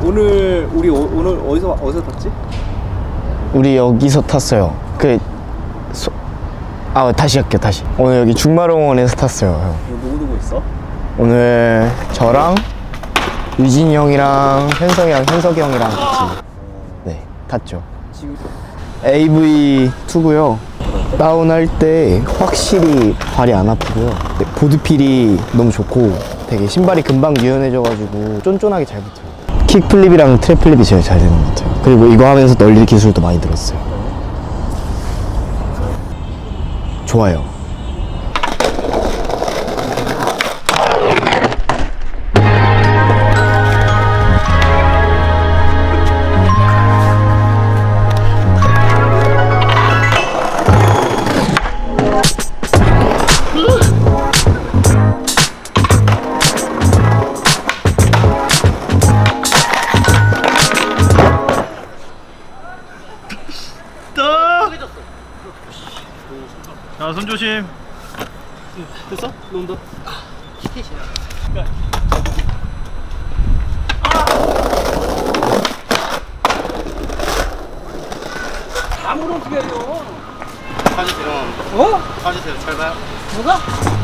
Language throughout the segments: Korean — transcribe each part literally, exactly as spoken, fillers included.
오늘 우리 오, 오늘 어디서 어디서 탔지? 우리 여기서 탔어요. 그 소... 아 다시 할게요. 다시. 오늘 여기 중마롱원에서 탔어요. 형. 누구 누구 있어? 오늘 저랑 유진이 형이랑 현석이랑 현석이 형이랑 같이 네 탔죠. 지금 에이브이 투고요. 다운할 때 확실히 발이 안 아프고요. 네, 보드필이 너무 좋고 되게 신발이 금방 유연해져가지고 쫀쫀하게 잘 붙어요. 킥플립이랑 트랩플립이 제일 잘 되는 것 같아요. 그리고 이거 하면서 널리 기술도 많이 들었어요. 좋아요. 자, 손 조심. 됐어? 논다. 아무런 어떻게 해요? 가주세요. 어? 가주세요. 잘 봐요. 뭐가?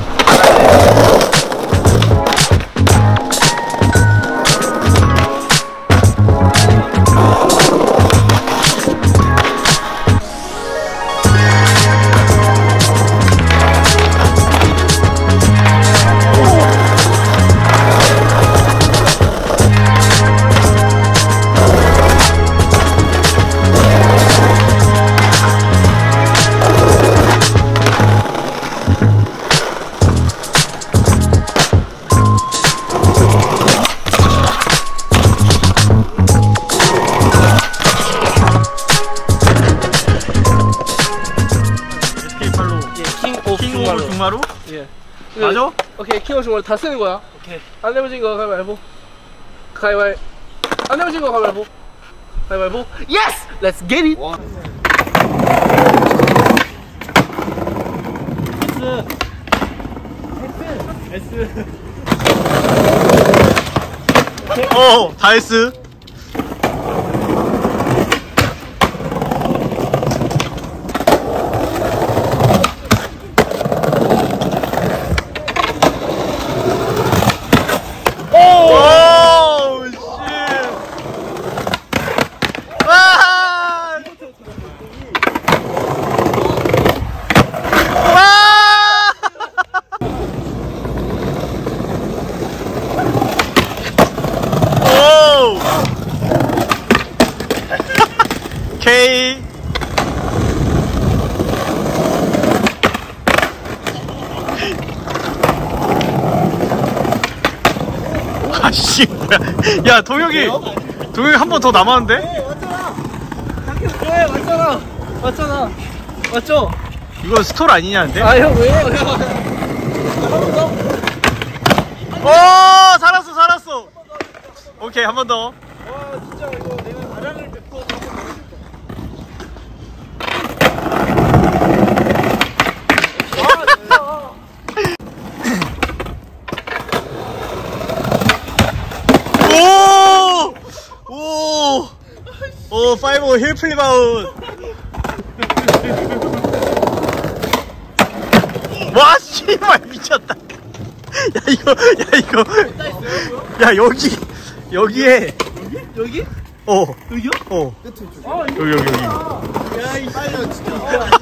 중마루? 예. 맞아? 오케이, 킹 오브 중마루 다 쓰는 거야. 오케이. 안 내버진 거 가위바위보. 가위바위보. 안 내버진 거 가위바위보. 가위바위보. 예스! Let's get it! S. S. 어, 다 S. K. 아씨 뭐야? 야 동혁이, 동혁이 한 번 더 남았는데? 네, 맞잖아. 네, 맞잖아. 맞잖아. 맞죠? 이거 스톨 아니냐는데? 아, 형 왜요? 형. 한번 더. 오, 살았어, 살았어. 오케이, 한 번 더. 와, 진짜 이거 내가 바람을 뵙고 오! 오! 오, 파이브 힐 플립 아웃. 와, 씨발 미쳤다. 야, 이거, 야, 이거. 야, 여기, 여기에. 여기? 여기? 어. 여기요? 어. 아, 여기, 여기, 여기. 야, 이 빨려 진짜.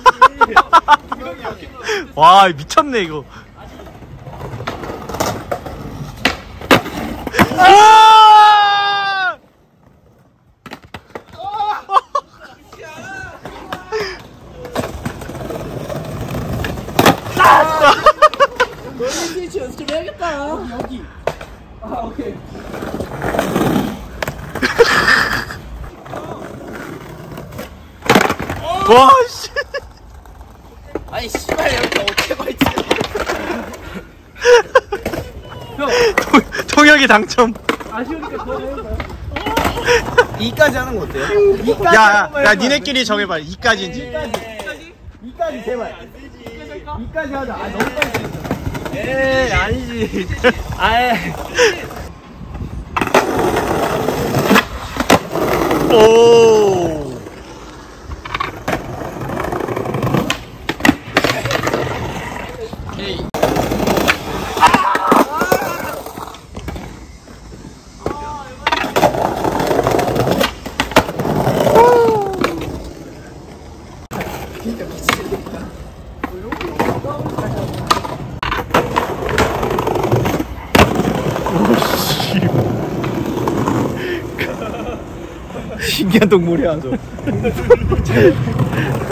와, 미쳤네, 이거. 아! 너희 스위치 연습 좀 해야겠다. 여기, 여기. 아, 오케이. 와, 씨. 아니, 씨발, 여기 어떻게 발치? 형, 동, 동혁이 당첨. 아쉬우니까 그거 해볼까요? 이까지 하는 거 어때요? 야, 야, 야, 니네끼리 정해봐. 이까지인지. 이까지. 이까지 제발. 이까지 하자. 아 너무 빨리 됐어. 에이, 아니지. 아이. 오. 신기한 동물이야, 저.